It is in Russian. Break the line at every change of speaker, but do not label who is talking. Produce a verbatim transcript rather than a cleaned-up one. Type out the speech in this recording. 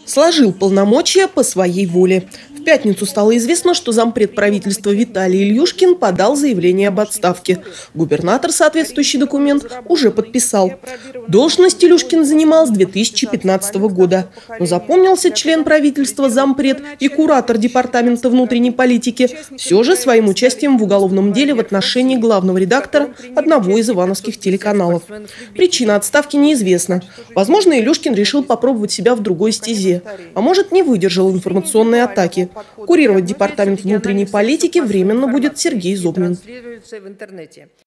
Сложил полномочия по своей воле. В пятницу стало известно, что зампред правительства Виталий Ильюшкин подал заявление об отставке. Губернатор соответствующий документ уже подписал. Должность Илюшкин занимал с две тысячи пятнадцатого года. Но запомнился член правительства, зампред и куратор департамента внутренней политики все же своим участием в уголовном деле в отношении главного редактора одного из ивановских телеканалов. Причина отставки неизвестна. Возможно, Илюшкин решил попробовать себя в другой стезе. А может, не выдержал информационной атаки. Курировать департамент внутренней политики временно будет Сергей Зобнин.